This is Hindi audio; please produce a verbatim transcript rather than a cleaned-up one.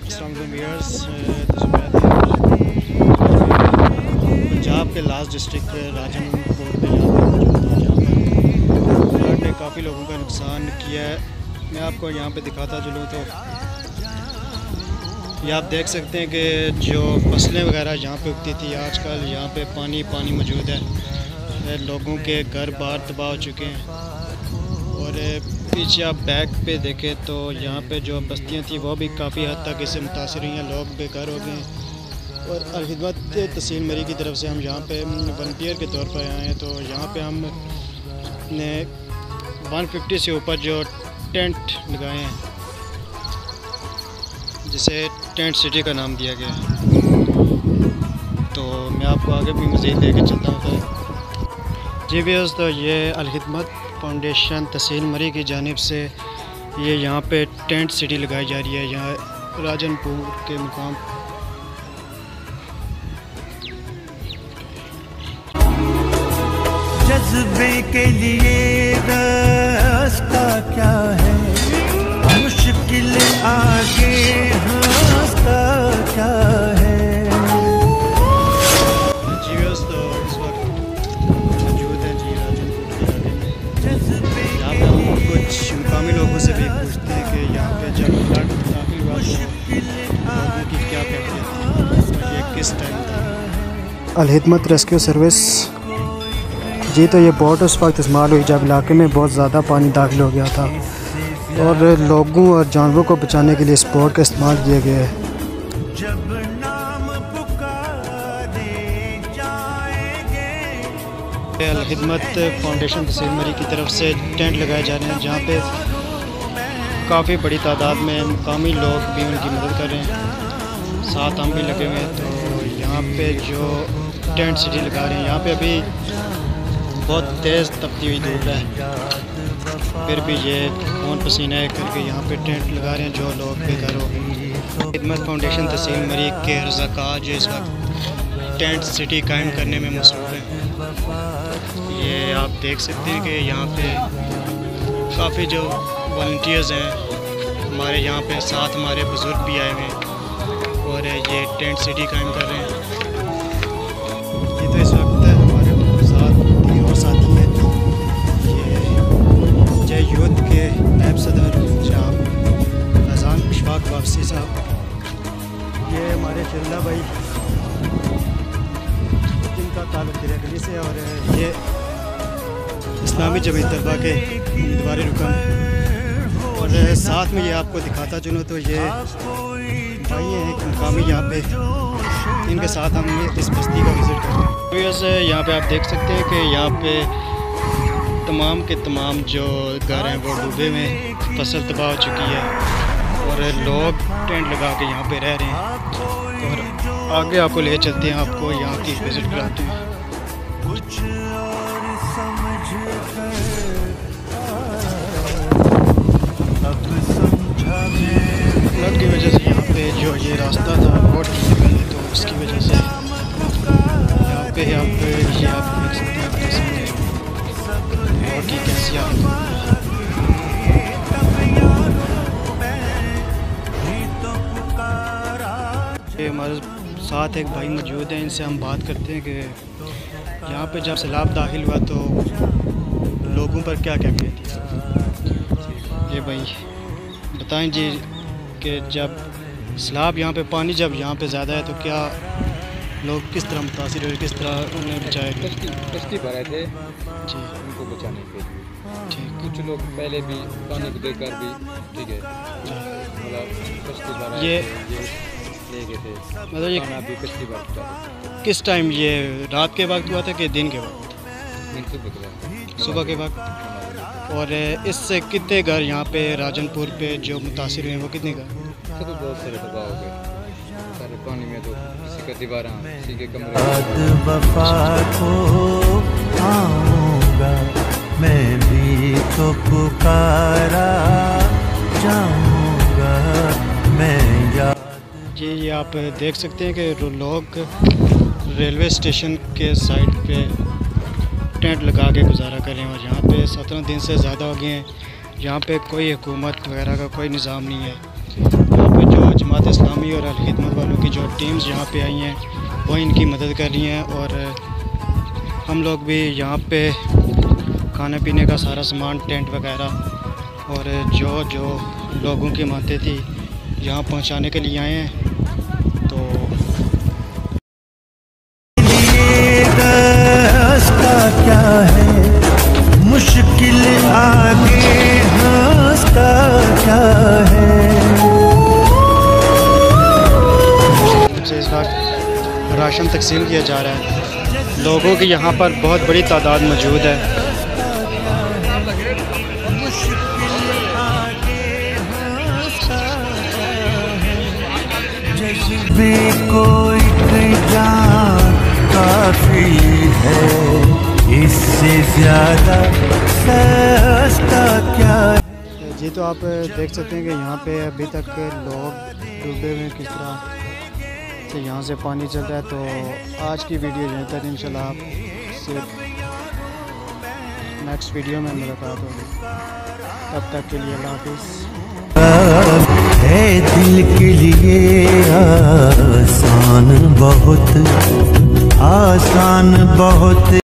पंजाब के लास्ट डिस्ट्रिक्ट राजनपुर में यहाँ पर मौजूद है, जहाँ पर फ्लड ने काफ़ी लोगों का नुकसान किया है। मैं आपको यहाँ पे दिखाता चलूँ तो ये आप देख सकते हैं कि जो फसलें वगैरह यहाँ पे उगती थी, आजकल यहाँ पे पानी पानी मौजूद है। लोगों के घर बार तबाह हो चुके हैं। और पीछे आप बैक पे देखें तो यहाँ पे जो बस्तियाँ थी वो भी काफ़ी हद तक इससे मुतासर हुई हैं, लोग बेघर हो गए हैं। और अल-खिदमत तहसील मरी की तरफ से हम यहाँ पे वॉलंटियर के तौर पर आए हैं। तो यहाँ पे हम ने एक सौ पचास से ऊपर जो टेंट लगाए हैं, जिसे टेंट सिटी का नाम दिया गया है। तो मैं आपको आगे भी मज़ीद लेके चलता हूँ। जी व्यूअर्स, तो ये अल-खिदमत फाउंडेशन तहसील मरी की जानिब से ये यहाँ पे टेंट सिटी लगाई जा रही है, यहाँ राजनपुर के मुकाम। जज्बे के लिए रास्ता क्या है, मुश्किल आगे रास्ता क्या है। जी व्यूअर्स, तो इस वक्त मौजूद है जी राजनपुर के इलाके में। यहाँ पे हम कुछ मुकामी लोगों से भी पूछते हैं कि यहाँ पे जब फ्लड दाखिल हुआ तो लोगों की क्या कैफियत थी, ये किस टाइम था। अल-खिदमत रेस्क्यू सर्विस जी, तो ये बोट उस वक्त इस्तेमाल हुई जब इलाके में बहुत ज़्यादा पानी दाखिल हो गया था और लोगों और जानवरों को बचाने के लिए इस बोट का इस्तेमाल किया गया है। अल-खिदमत फाउंडेशन तहसील मरी की तरफ से टेंट लगाए जा रहे हैं, जहाँ पे काफ़ी बड़ी तादाद में मुकामी लोग भी उनकी मदद कर रहे हैं, साथ हम भी लगे हुए हैं। तो यहाँ पे जो टेंट सिटी लगा रहे हैं, यहाँ पे अभी बहुत तेज़ तपती हुई धूप है, फिर भी ये खून पसीना है करके यहाँ पे टेंट लगा रहे हैं जो लोग बेघर हो गए। खिदमत फाउंडेशन तहसील मरी के रज़ाकार जो इस वक्त टेंट सिटी कायम करने में मसरूफ़ हैं। ये आप देख सकते हैं कि यहाँ पे काफ़ी जो वॉलंटियर्स हैं हमारे, यहाँ पे साथ हमारे बुज़ुर्ग भी आए हुए हैं और ये टेंट सिटी कायम कर रहे हैं। ये तो इस वक्त साथी हैं, ये जय यूथ के नायब सदर जनाब फैज़ान इशफाक वापसी साहब, ये हमारे फिरला भाई जिनका ताल्लुक़ गिरगली से, और ये इस्लामी जमीयत तलबा के उम्मीदवार रुकन। और साथ में ये आपको दिखाता चलूँ तो ये भाई हैं एक मुकामी यहाँ पे, इनके साथ हम इस बस्ती का विज़िट करते हैं। तो ऐसे यहाँ पे आप देख सकते हैं कि यहाँ पे तमाम के तमाम जो घर हैं वो डूबे हुए, फसल तबाह हो चुकी है और लोग टेंट लगा के यहाँ पे रह रहे हैं। और आगे आपको ले चलते हैं, आपको यहाँ की विज़िट कराते हैं। फ्लड की वजह से यहाँ पे जो ये रास्ता था रोड की जगह है, तो उसकी वजह से यहाँ पे आप ये आप देख सकते हैं कैसे रोड की कैसी हालत है। ये हमारे साथ एक भाई मौजूद हैं, इनसे हम बात करते हैं कि यहाँ पे जब सैलाब दाखिल हुआ तो लोगों पर क्या क्या कहती है। ये भाई बताएं जी कि जब सैलाब यहाँ पे पानी जब यहाँ पे ज़्यादा है तो क्या लोग किस तरह मुतासिर हुए, किस तरह उन्हें बचाया गया। कश्ती भराए थे जी, उनको बचाने के लिए। ठीक। कुछ लोग पहले भी पानी को देखकर भी ठीक है, मतलब कश्ती भराए ये ले गए थे, मतलब ये खाना भी कश्ती भर किस टाइम, ये रात के वक्त हुआ था कि दिन के वक्त? सुबह के वक्त। और इससे कितने घर यहाँ पे राजनपुर पे जो मुतासिर हुए वो कितने घर? तो बहुत सारे तबाह हो गए सारे पानी में, तो किसी का दीवार, किसी के कमरे। वफा को आऊंगा मैं भी तो पुकारा जाऊंगा मैं याद। जी, ये आप देख सकते हैं कि लोग रेलवे स्टेशन के साइड पे टेंट लगा के गुजारा कर रहे हैं और यहाँ पे सत्रह दिन से ज़्यादा हो गए हैं। यहाँ पे कोई हुकूमत वगैरह का कोई निज़ाम नहीं है। यहाँ पे जो जमात इस्लामी और अल खिदमत वालों की जो टीम्स यहाँ पे आई हैं वो इनकी मदद कर रही हैं। और हम लोग भी यहाँ पे खाने पीने का सारा सामान, टेंट वगैरह और जो जो लोगों की मदद थी यहाँ पहुँचाने के लिए आए हैं। तो रास्ता क्या है, मुश्किल आगे रास्ता क्या है। से इस वक्त राशन तकसीम किया जा रहा है। लोगों की यहाँ पर बहुत बड़ी तादाद मौजूद है। जज्बे कोई जान काफी है, इससे ज्यादा सस्ता क्या है। जी तो आप देख सकते हैं कि यहाँ पे अभी तक लोग डूबे हुए किस तरह से यहाँ से पानी चल रहा है। तो आज की वीडियो यहीं तक, इंशाल्लाह आप सिर्फ नेक्स्ट वीडियो में मुलाकात होगी। तब तक के लिए अल्लाह हाफिज़। है दिल के लिए आसान बहुत, आसान बहुत।